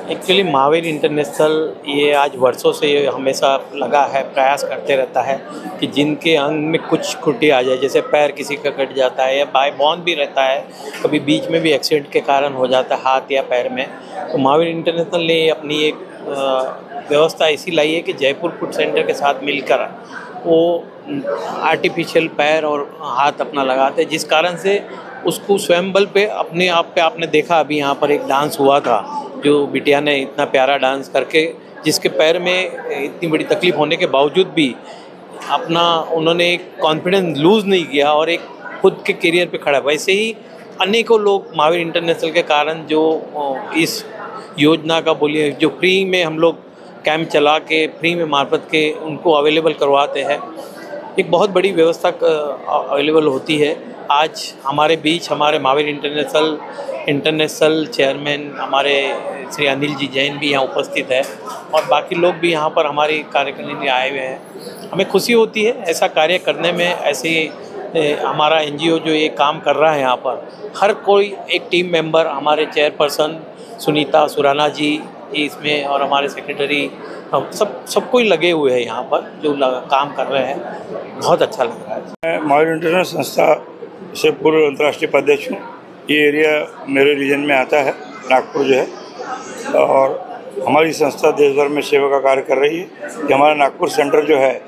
Actually Mahavir international ये आज वर्षों से ये हमेशा लगा है, प्रयास करते रहता है कि जिनके अंग में कुछ त्रुटि आ जाए, जैसे पैर किसी का कट जाता है या बाय बॉर्न भी रहता है, कभी बीच में भी एक्सीडेंट के कारण हो जाता है हाथ या पैर में, तो महावीर इंटरनेशनल ने अपनी एक व्यवस्था ऐसी लाई है कि जयपुर फुट सेंटर के साथ मिलकर वो आर्टिफिशियल पैर और हाथ अपना लगाते हैं, जिस कारण से उसको स्वयं बल पे अपने आप पे आपने देखा अभी यहाँ पर एक डांस हुआ था जो बिटिया ने इतना प्यारा डांस करके, जिसके पैर में इतनी बड़ी तकलीफ होने के बावजूद भी अपना उन्होंने एक कॉन्फिडेंस लूज़ नहीं किया और एक खुद के करियर पे खड़ा। वैसे ही अनेकों लोग महावीर इंटरनेशनल के कारण जो इस योजना का बोलिए जो फ्री में हम लोग कैंप चला के फ्री में मार्फत के उनको अवेलेबल करवाते हैं, एक बहुत बड़ी व्यवस्था अवेलेबल होती है। आज हमारे बीच हमारे महावीर इंटरनेशनल चेयरमैन हमारे श्री अनिल जी जैन भी यहाँ उपस्थित है और बाकी लोग भी यहाँ पर हमारी कार्यक्रम में आए हुए हैं। हमें खुशी होती है ऐसा कार्य करने में। ऐसे हमारा एनजीओ जो ये काम कर रहा है यहाँ पर, हर कोई एक टीम मेंबर, हमारे चेयरपर्सन सुनीता सुराना जी इसमें और हमारे सेक्रेटरी सब कोई लगे हुए हैं यहाँ पर जो काम कर रहे हैं। बहुत अच्छा लग रहा है। मैं महावीर इंटरनेशनल संस्था से पूर्व अंतर्राष्ट्रीय उपाध्यक्ष हूँ। ये एरिया मेरे रीजन में आता है, नागपुर जो है, और हमारी संस्था देश भर में सेवा का कार्य कर रही है कि हमारा नागपुर सेंटर जो है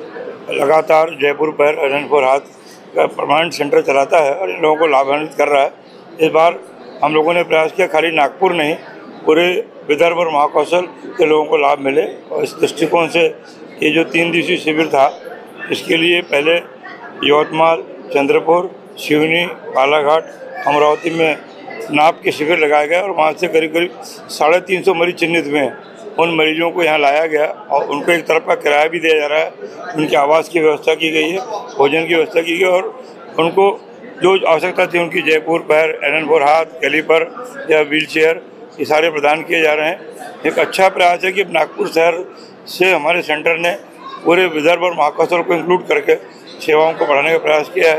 लगातार जयपुर पैर एलन फोर हाथ का परमानेंट सेंटर चलाता है और इन लोगों को लाभान्वित कर रहा है। इस बार हम लोगों ने प्रयास किया खाली नागपुर नहीं, पूरे विदर्भ और महाकौशल के लोगों को लाभ मिले, और इस दृष्टिकोण से ये जो 3 दिवसीय शिविर था, इसके लिए पहले यवतमाल, चंद्रपुर, सिवनी, बालाघाट, अमरावती में नाप के शिविर लगाए गए और वहाँ से करीब 350 मरीज चिन्हित हुए हैं। उन मरीजों को यहाँ लाया गया और उनको एक तरफ का किराया भी दिया जा रहा है, उनके आवास की व्यवस्था की गई है, भोजन की व्यवस्था की गई और उनको जो आवश्यकता थी उनकी जयपुर पैर, एलन फोर हाथ, कैलीपर या व्हील चेयर, ये सारे प्रदान किए जा रहे हैं। एक अच्छा प्रयास है कि नागपुर शहर से हमारे सेंटर ने पूरे विदर्भ और महाकौशल को इंक्लूड करके सेवाओं को बढ़ाने का प्रयास किया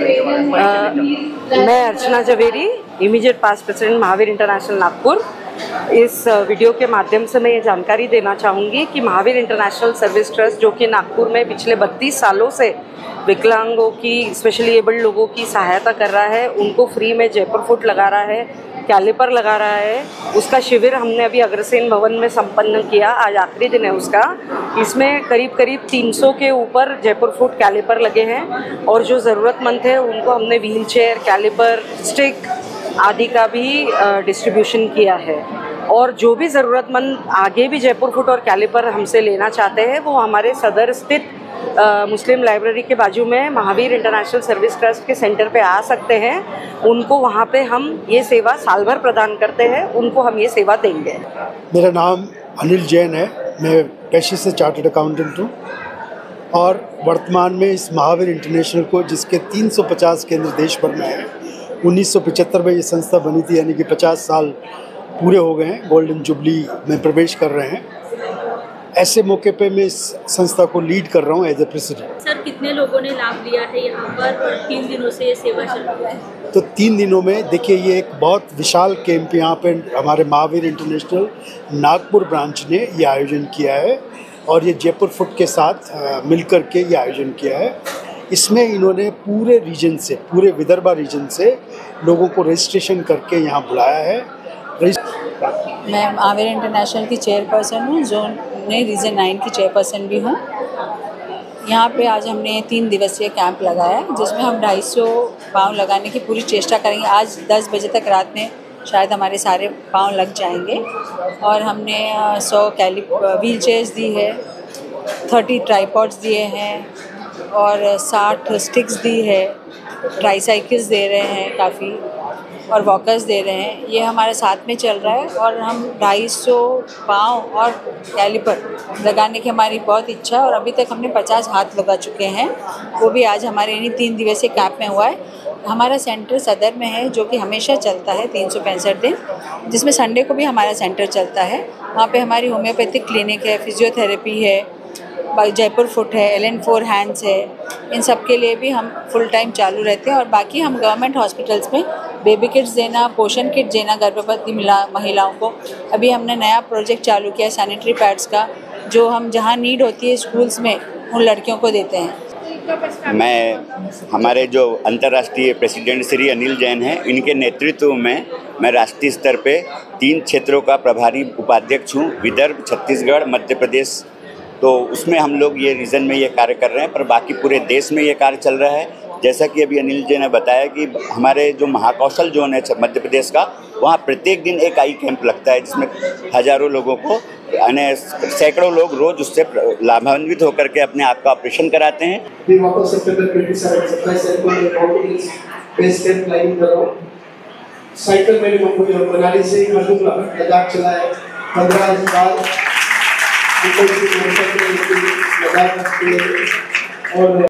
है। मैं Archana Javeri, immediate past president Mahavir international Nagpur. इस वीडियो के माध्यम से मैं ये जानकारी देना चाहूँगी कि महावीर इंटरनेशनल सर्विस ट्रस्ट जो कि नागपुर में पिछले 32 सालों से विकलांगों की, स्पेशली एबल्ड लोगों की सहायता कर रहा है, उनको फ्री में जयपुर फुट लगा रहा है, कैलिपर लगा रहा है। उसका शिविर हमने अभी अग्रसेन भवन में संपन्न किया, आज आखिरी दिन है उसका। इसमें करीब 300 के ऊपर जयपुर फुट कैलिपर लगे हैं और जो ज़रूरतमंद है उनको हमने व्हील चेयर, कैलिपर, स्टिक आदि का भी डिस्ट्रीब्यूशन किया है। और जो भी ज़रूरतमंद आगे भी जयपुर फुट और कैलिपर हमसे लेना चाहते हैं वो हमारे सदर स्थित मुस्लिम लाइब्रेरी के बाजू में महावीर इंटरनेशनल सर्विस ट्रस्ट के सेंटर पे आ सकते हैं। उनको वहाँ पे हम ये सेवा साल भर प्रदान करते हैं, उनको हम ये सेवा देंगे। मेरा नाम अनिल जैन है, मैं पेशे से चार्टर्ड अकाउंटेंट हूँ और वर्तमान में इस महावीर इंटरनेशनल को, जिसके 350 केंद्र देश भर में हैं, 1975 में ये संस्था बनी थी, यानी कि 50 साल पूरे हो गए हैं, गोल्डन जुबली में प्रवेश कर रहे हैं। ऐसे मौके पे मैं इस संस्था को लीड कर रहा हूँ एज ए प्रेसिडेंट। सर, कितने लोगों ने लाभ लिया है यहाँ पर और 3 दिनों से ये सेवा चल रही है? तो 3 दिनों में देखिए, ये एक बहुत विशाल कैंप यहाँ पे हमारे महावीर इंटरनेशनल नागपुर ब्रांच ने ये आयोजन किया है और ये जयपुर फुट के साथ मिलकर के ये आयोजन किया है। इसमें इन्होंने पूरे रीजन से, पूरे विदर्भा रीजन से लोगों को रजिस्ट्रेशन करके यहाँ बुलाया है। मैं महावीर इंटरनेशनल की चेयरपर्सन हूँ, जोन ने रीजन 9 की चेयरपर्सन भी हूँ। यहाँ पे आज हमने 3 दिवसीय कैंप लगाया जिसमें हम 250 पाँव लगाने की पूरी चेष्टा करेंगे। आज 10 बजे तक रात में शायद हमारे सारे पाँव लग जाएंगे और हमने 100 व्हील चेयर्स दी है, 30 ट्राईपॉड्स दिए हैं और 60 स्टिक्स दी है, ट्राईसाइकिल्स दे रहे हैं काफ़ी और वॉकर्स दे रहे हैं। ये हमारे साथ में चल रहा है और हम 250 पाँव और कैलिपर लगाने की हमारी बहुत इच्छा है और अभी तक हमने 50 हाथ लगा चुके हैं, वो भी आज हमारे इन्हीं 3 दिवसीय कैंप में हुआ है। हमारा सेंटर सदर में है जो कि हमेशा चलता है 365 दिन, जिसमें संडे को भी हमारा सेंटर चलता है। वहाँ पे हमारी होम्योपैथिक क्लिनिक है, फिजियोथेरेपी है, जयपुर फुट है, एलन फोर हैंड्स है, इन सब के लिए भी हम फुल टाइम चालू रहते हैं और बाकी हम गवर्नमेंट हॉस्पिटल्स में बेबी किट्स देना, पोषण किट देना गर्भवती महिलाओं को। अभी हमने नया प्रोजेक्ट चालू किया सैनिटरी पैड्स का, जो हम जहाँ नीड होती है स्कूल्स में उन लड़कियों को देते हैं। मैं हमारे जो अंतर्राष्ट्रीय प्रेसिडेंट श्री अनिल जैन हैं, इनके नेतृत्व में मैं राष्ट्रीय स्तर पे 3 क्षेत्रों का प्रभारी उपाध्यक्ष हूँ, विदर्भ, छत्तीसगढ़, मध्य प्रदेश। तो उसमें हम लोग ये रीजन में ये कार्य कर रहे हैं, पर बाकी पूरे देश में ये कार्य चल रहा है। जैसा कि अभी अनिल जी ने बताया कि हमारे जो महाकौशल जोन है मध्य प्रदेश का, वहाँ प्रत्येक दिन एक आई कैंप लगता है, जिसमें हज़ारों लोगों को, यानी सैकड़ों लोग रोज उससे लाभान्वित होकर के अपने आप का ऑपरेशन कराते हैं। साइकिल मैंने मनाली से लद्दाख चलाया 15,000 और